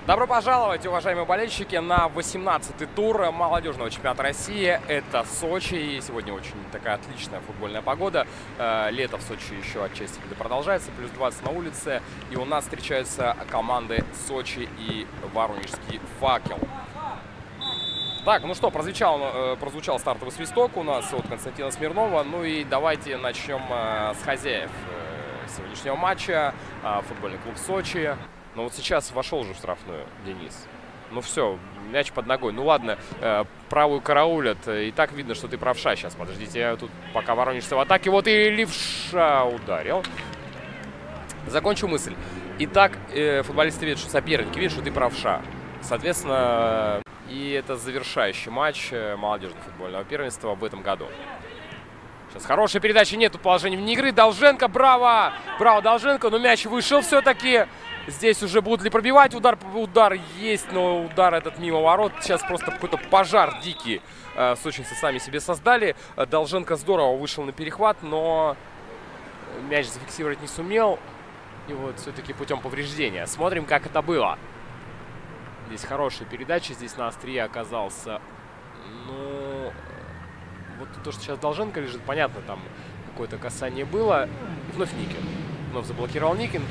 Добро пожаловать, уважаемые болельщики, на 18-й тур молодежного чемпионата России. Это Сочи. И сегодня очень такая отличная футбольная погода. Лето в Сочи еще отчасти продолжается. Плюс 20 на улице. И у нас встречаются команды Сочи и Воронежский Факел. Так, ну что, прозвучал стартовый свисток у нас от Константина Смирнова. Ну и давайте начнем с хозяев сегодняшнего матча. Футбольный клуб Сочи. Но вот сейчас вошел уже в штрафную Денис. Ну все, мяч под ногой. Ну ладно, правую караулят. И так видно, что ты правша сейчас. Подождите, я тут пока воронежцы в атаке. Вот и левша ударил. Закончу мысль. Итак, футболисты видят, что соперники видят, что ты правша. Соответственно, и это завершающий матч молодежного футбольного первенства в этом году. Сейчас хорошая передача, нет тут положения вне игры. Долженко, браво! Браво, Долженко, но мяч вышел все-таки. Здесь уже будут ли пробивать? Удар есть, но удар этот мимо ворот. Сейчас просто какой-то пожар дикий сочинцы сами себе создали. Долженко здорово вышел на перехват, но мяч зафиксировать не сумел. И вот все-таки путем повреждения. Смотрим, как это было. Здесь хорошая передача. Здесь на острие оказался. Ну, вот то, что сейчас Долженко лежит, понятно, там какое-то касание было. И вновь Никин. Вновь заблокировал Никин.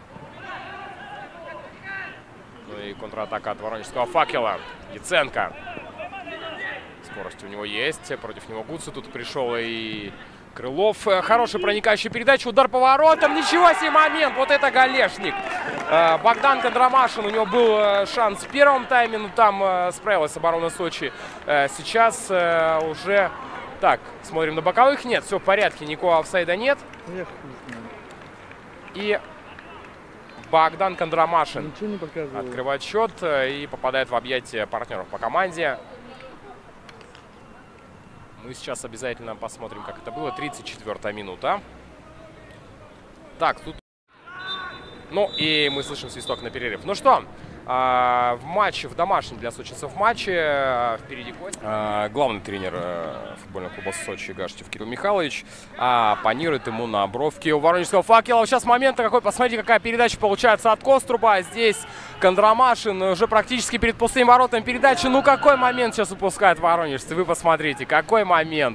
И контратака от воронежского Факела. Яценко. Скорость у него есть. Против него Гуцу тут пришел и Крылов. Хорошая проникающая передача. Удар по воротам. Ничего себе момент. Вот это голешник. Богдан Кондромашин. У него был шанс в первом тайме. Но там справилась оборона Сочи. Сейчас уже... Так, смотрим на боковых. Нет, все в порядке. Никакого офсайда нет. И... Богдан Кондромашин открывает счет и попадает в объятия партнеров по команде. Мы сейчас обязательно посмотрим, как это было. 34-я минута. Так, тут... Ну и мы слышим свисток на перерыв. Ну что, в матче, в домашнем для сочинцев матче впереди главный тренер футбольного клуба Сочи Гашичев Кирилл Михайлович. Панирует ему на бровке у воронежского Факела. Сейчас момент какой, посмотрите, какая передача получается от Коструба. Здесь Кондромашин уже практически перед пустым воротом передачи. Ну какой момент сейчас упускают воронежцы, вы посмотрите, какой момент.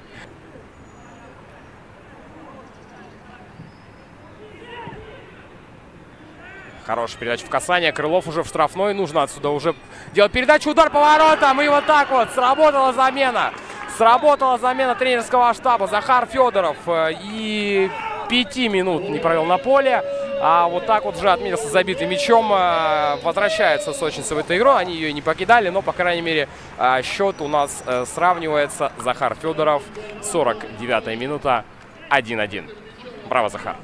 Хорошая передача в касание. Крылов уже в штрафной. Нужно отсюда уже делать передачу. Удар по воротам. И вот так вот сработала замена. Сработала замена тренерского штаба. Захар Федоров. И 5 минут не провел на поле. А вот так вот уже отметился забитым мячом. Возвращается сочинцы в эту игру. Они ее не покидали. Но, по крайней мере, счет у нас сравнивается. Захар Федоров. 49-я минута. 1-1. Браво, Захар.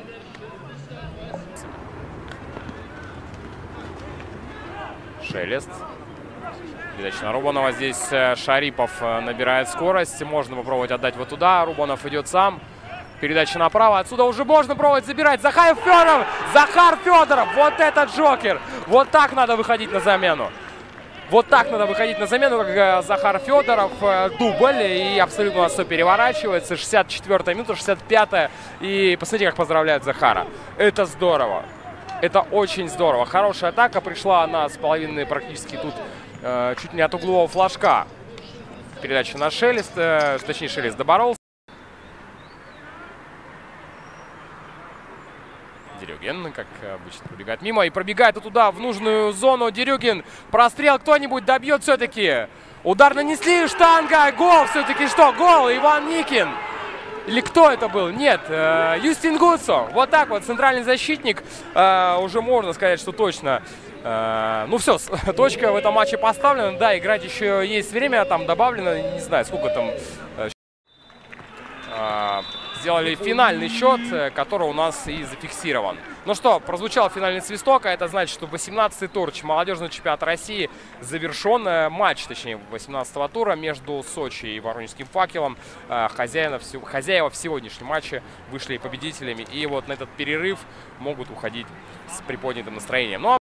Шелест. Передача на Рубанова. Здесь Шарипов набирает скорость. Можно попробовать отдать вот туда. Рубанов идет сам. Передача направо. Отсюда уже можно пробовать забирать. Захар Федоров! Захар Федоров! Вот этот Джокер! Вот так надо выходить на замену. Вот так надо выходить на замену, как Захар Федоров. Дубль. И абсолютно у нас все переворачивается. 64-я минута, 65-я. И посмотрите, как поздравляют Захара. Это здорово. Это очень здорово. Хорошая атака. Пришла она с половины практически тут чуть не от углового флажка. Передача на Шелест. Точнее, Шелест доборолся. Дерюгин, как обычно, пробегает мимо. И пробегает туда, в нужную зону. Дерюгин. Прострел кто-нибудь добьет все-таки. Удар нанесли. Штанга. Гол все-таки что? Гол. Иван Никин. Или кто это был? Нет, Юстин Гуцо. Вот так вот, центральный защитник. Уже можно сказать, что точно. Ну все, точка в этом матче поставлена. Да, играть еще есть время, там добавлено, не знаю, сколько там. Сделали финальный счет, который у нас и зафиксирован. Ну что, прозвучал финальный свисток, а это значит, что 18-й тур молодежного чемпионата России завершен. Матч, точнее, 18-го тура между Сочи и Воронежским Факелом. Хозяева в сегодняшнем матче вышли победителями. И вот на этот перерыв могут уходить с приподнятым настроением. Ну,